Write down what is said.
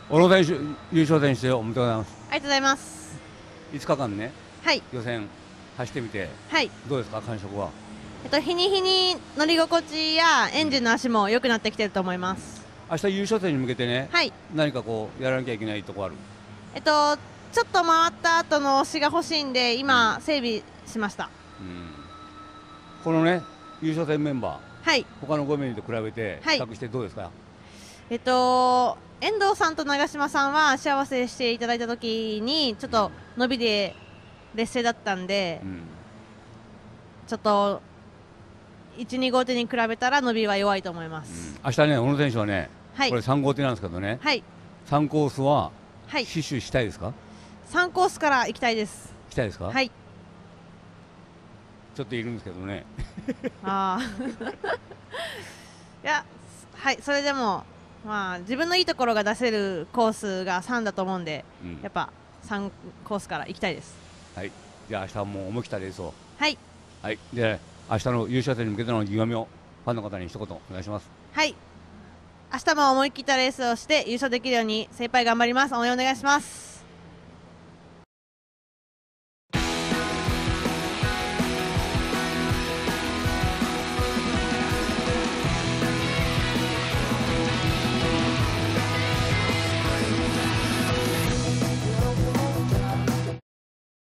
小野選手、優勝選手おめでとうございます。 ありがとうございます。 5日間ね、 はい。 予選走ってみて、 はい。 どうですか、感触は。 日に日に乗り心地やエンジンの足も良くなってきてると思います。 明日優勝戦に向けてね、 はい。 何かこうやらなきゃいけないとこある。 ちょっと回った後の押しが欲しいんで、今、整備しました。 このね、優勝戦メンバー、 はい。 他の5名と比べて、 はい比較してどうですか。 遠藤さんと長嶋さんは幸せしていただいた時にちょっと伸びで劣勢だったんで、ちょっと1、2号手に比べたら伸びは弱いと思います。 明日ね、小野選手はね、 はい、 これ3号手なんですけどね、 はい、 3コースははい、 死守したいですか。 3コースから行きたいです。 行きたいですか。 はい。 ちょっといるんですけどね。 ああいや、はい、それでもまあ自分のいいところが出せるコースが3だと思うんで、やっぱ3コースから行きたいです。 はい。じゃあ明日はもう思い切ったレースを。 はい。 はい。で、明日の優勝戦に向けての意気込みをファンの方に一言お願いします。 はい。明日も思い切ったレースをして優勝できるように精一杯頑張ります。応援お願いします。